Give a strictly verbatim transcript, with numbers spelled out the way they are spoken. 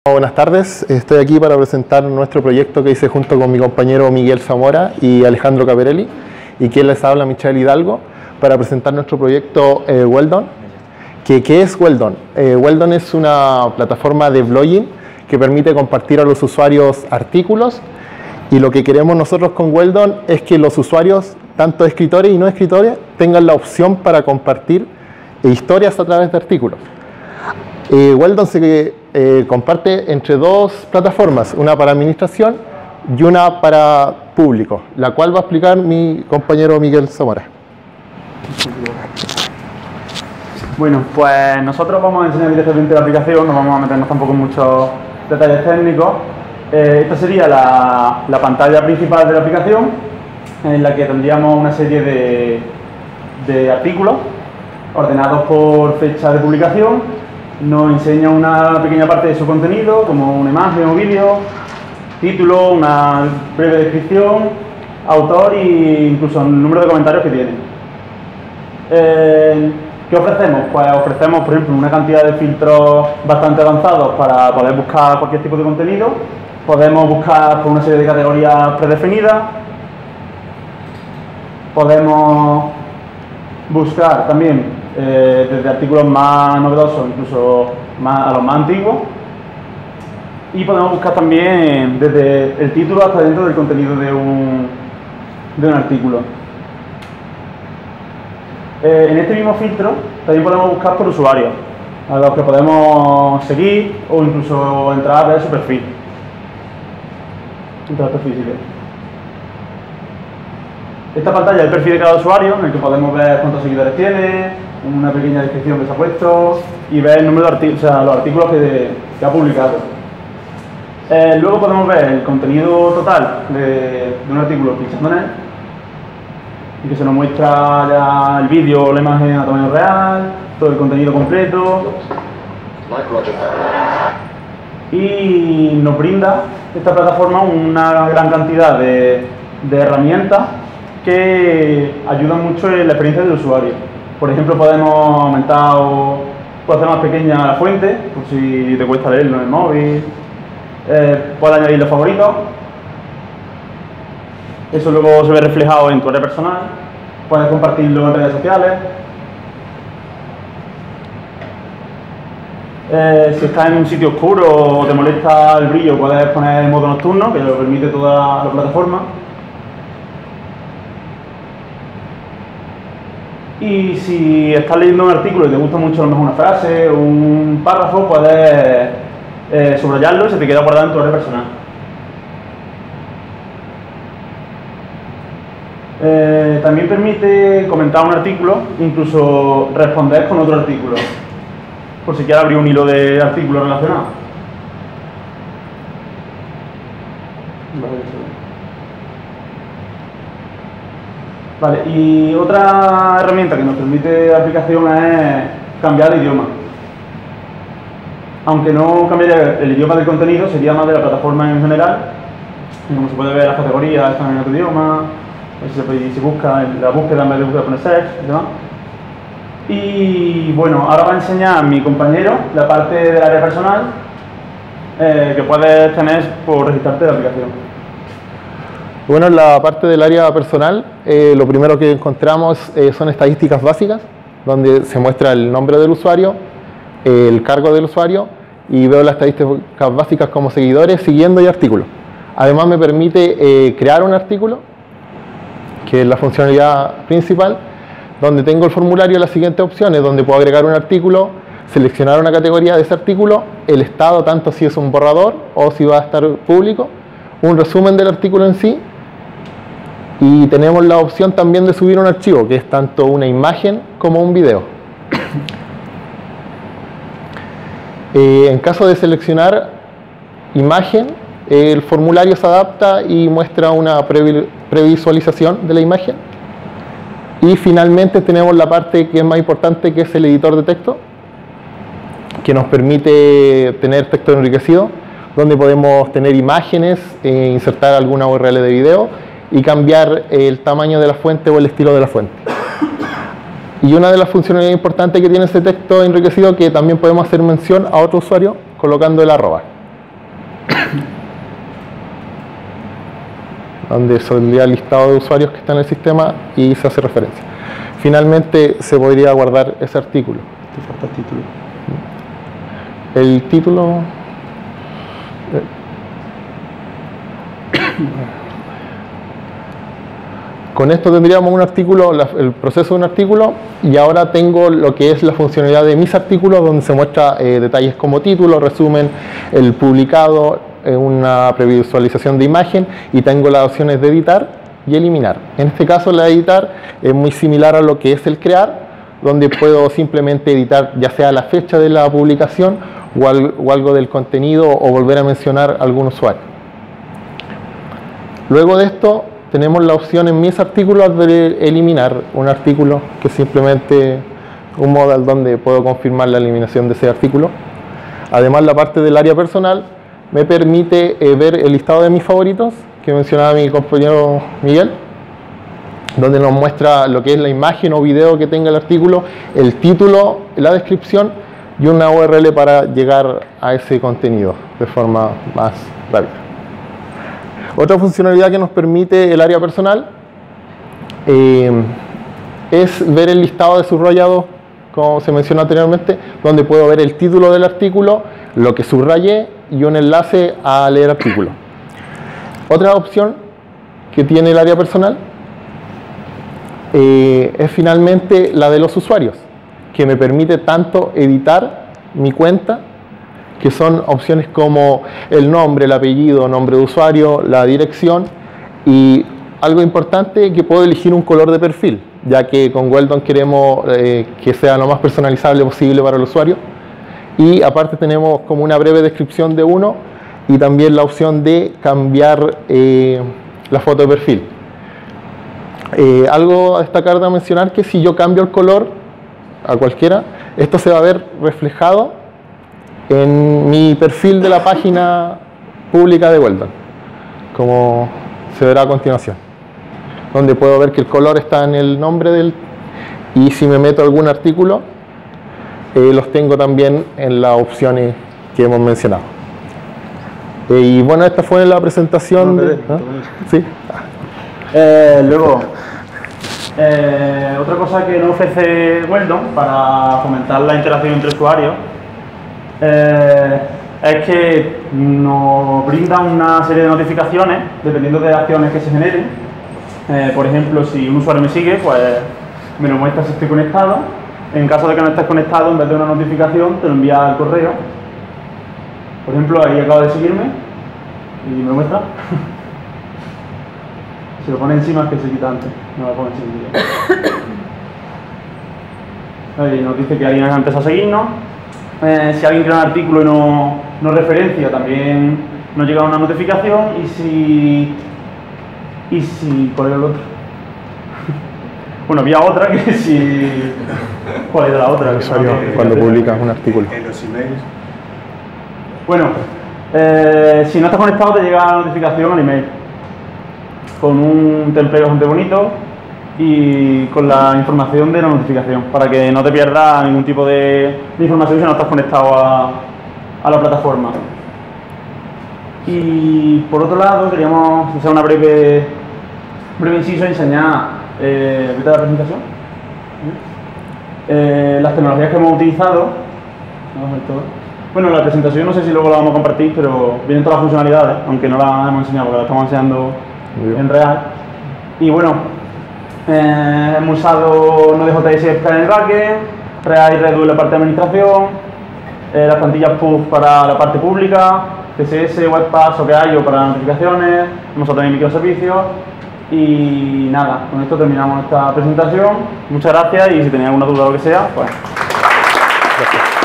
Buenas tardes, estoy aquí para presentar nuestro proyecto que hice junto con mi compañero Miguel Zamora y Alejandro Caperelli, y quien les habla, Michelle Hidalgo, para presentar nuestro proyecto eh, Weldon. ¿Qué, ¿Qué es Weldon? Eh, Weldon es una plataforma de blogging que permite compartir a los usuarios artículos, y lo que queremos nosotros con Weldon es que los usuarios, tanto escritores y no escritores, tengan la opción para compartir historias a través de artículos. Eh, Weldon se eh, comparte entre dos plataformas, una para administración y una para público, la cual va a explicar mi compañero Miguel Zamora. Bueno, pues nosotros vamos a enseñar directamente la aplicación, no vamos a meternos tampoco en muchos detalles técnicos. Eh, esta sería la, la pantalla principal de la aplicación, en la que tendríamos una serie de, de artículos ordenados por fecha de publicación. Nos enseña una pequeña parte de su contenido, como una imagen o vídeo, título, una breve descripción, autor e incluso el número de comentarios que tiene. Eh, ¿Qué ofrecemos? Pues ofrecemos, por ejemplo, una cantidad de filtros bastante avanzados para poder buscar cualquier tipo de contenido. Podemos buscar por una serie de categorías predefinidas. Podemos buscar también Eh, desde artículos más novedosos, incluso más, a los más antiguos, y podemos buscar también desde el título hasta dentro del contenido de un, de un artículo. Eh, en este mismo filtro también podemos buscar por usuarios, a los que podemos seguir o incluso entrar a ver su perfil. Entrar a perfil físico. Esta pantalla es el perfil de cada usuario, en el que podemos ver cuántos seguidores tiene, una pequeña descripción que se ha puesto y ver el número de artículos, o sea, los artículos que, que ha publicado. Eh, luego podemos ver el contenido total de, de un artículo pinchando en él, y que se nos muestra ya el vídeo o la imagen a tamaño real, todo el contenido completo. Y nos brinda esta plataforma una gran cantidad de, de herramientas que ayudan mucho en la experiencia del usuario. Por ejemplo, podemos aumentar o puede hacer más pequeña la fuente, por si te cuesta leerlo en el móvil. Eh, puedes añadir los favoritos. Eso luego se ve reflejado en tu área personal. Puedes compartirlo en redes sociales. Eh, si estás en un sitio oscuro o te molesta el brillo, puedes poner el modo nocturno, que lo permite toda la plataforma. Y si estás leyendo un artículo y te gusta mucho a lo mejor una frase o un párrafo, puedes eh, subrayarlo y se te queda guardado en tu área personal. Eh, también permite comentar un artículo, incluso responder con otro artículo, por si quieres abrir un hilo de artículos relacionados. Vale, y otra herramienta que nos permite la aplicación es cambiar de idioma. Aunque no cambiaría el idioma del contenido, sería más de la plataforma en general. Y como se puede ver, las categorías están en otro idioma, se, se busca la búsqueda en vez de buscar poner search y demás. Y bueno, ahora va a enseñar mi compañero la parte del área personal eh, que puedes tener por registrarte de la aplicación. Bueno, en la parte del área personal, eh, lo primero que encontramos eh, son estadísticas básicas, donde se muestra el nombre del usuario, eh, el cargo del usuario, y veo las estadísticas básicas como seguidores, siguiendo y artículos. Además me permite eh, crear un artículo, que es la funcionalidad principal, donde tengo el formulario, las siguientes opciones, donde puedo agregar un artículo, seleccionar una categoría de ese artículo, el estado, tanto si es un borrador o si va a estar público, un resumen del artículo en sí. Y tenemos la opción también de subir un archivo, que es tanto una imagen como un video. Eh, en caso de seleccionar imagen, el formulario se adapta y muestra una previ previsualización de la imagen. Y finalmente tenemos la parte que es más importante, que es el editor de texto, que nos permite tener texto enriquecido, donde podemos tener imágenes, eh, insertar alguna U R L de video y cambiar el tamaño de la fuente o el estilo de la fuente. Y una de las funcionalidades importantes que tiene ese texto enriquecido, que también podemos hacer mención a otro usuario colocando el arroba. donde saldría el listado de usuarios que están en el sistema y se hace referencia. Finalmente se podría guardar ese artículo. Te falta el título. El título... Con esto tendríamos un artículo, el proceso de un artículo, y ahora tengo lo que es la funcionalidad de mis artículos, donde se muestra eh, detalles como título, resumen, el publicado, eh, una previsualización de imagen, y tengo las opciones de editar y eliminar. En este caso la de editar es muy similar a lo que es el crear, donde puedo simplemente editar ya sea la fecha de la publicación o, al, o algo del contenido, o volver a mencionar algún usuario. Luego de esto tenemos la opción en mis artículos de eliminar un artículo, que es simplemente un modal donde puedo confirmar la eliminación de ese artículo. Además, la parte del área personal me permite eh, ver el listado de mis favoritos, que mencionaba mi compañero Miguel, donde nos muestra lo que es la imagen o video que tenga el artículo, el título, la descripción y una U R L para llegar a ese contenido de forma más rápida. Otra funcionalidad que nos permite el área personal eh, es ver el listado de subrayados, como se mencionó anteriormente, donde puedo ver el título del artículo, lo que subrayé y un enlace a leer artículo. Otra opción que tiene el área personal eh, es finalmente la de los usuarios, que me permite tanto editar mi cuenta, que son opciones como el nombre, el apellido, nombre de usuario, la dirección, y algo importante, que puedo elegir un color de perfil, ya que con Weldon queremos eh, que sea lo más personalizable posible para el usuario. Y aparte tenemos como una breve descripción de uno, y también la opción de cambiar eh, la foto de perfil. Eh, algo a destacar de mencionar, que si yo cambio el color a cualquiera, esto se va a ver reflejado en mi perfil de la página pública de Weldon, como se verá a continuación, donde puedo ver que el color está en el nombre del, y si me meto algún artículo, eh, los tengo también en las opciones que hemos mencionado. Eh, y bueno, esta fue la presentación. No, de, ¿no? ¿Sí? Eh, luego, eh, otra cosa que nos ofrece Weldon para fomentar la interacción entre usuarios eh, es que nos brinda una serie de notificaciones dependiendo de acciones que se generen. Eh, por ejemplo, si un usuario me sigue, pues me lo muestra si estoy conectado. En caso de que no estés conectado, en vez de una notificación, te lo envía al correo. Por ejemplo, ahí acaba de seguirme y me lo muestra. Si lo pone encima es que se quita antes, no lo pone encima. Ahí nos dice que alguien ha empezado a seguirnos. Eh, si alguien crea un artículo y no, no referencia, también nos llega una notificación. Y si... y si... ¿cuál era el otro? Bueno, había otra que si... ¿cuál era la otra? El usuario, cuando publicas un artículo. En los emails. Bueno, eh, si no estás conectado te llega la notificación al email con un template bastante bonito y con la información de la notificación, para que no te pierdas ningún tipo de, de información si no estás conectado a, a la plataforma. Y por otro lado, queríamos hacer una breve, breve inciso y enseñar eh, ¿viste la presentación? Eh, las tecnologías que hemos utilizado. Vamos a ver todo. Bueno, la presentación no sé si luego la vamos a compartir, pero vienen todas las funcionalidades, aunque no las hemos enseñado porque las estamos enseñando en real. Y bueno, eh, hemos usado Node.js en el backend, React y Redux en la parte de administración, eh, las plantillas push para la parte pública, C S S, Webpack, Sokeaio para notificaciones, hemos usado también microservicios. Y nada, con esto terminamos esta presentación. Muchas gracias y si tenéis alguna duda o lo que sea, pues... Gracias.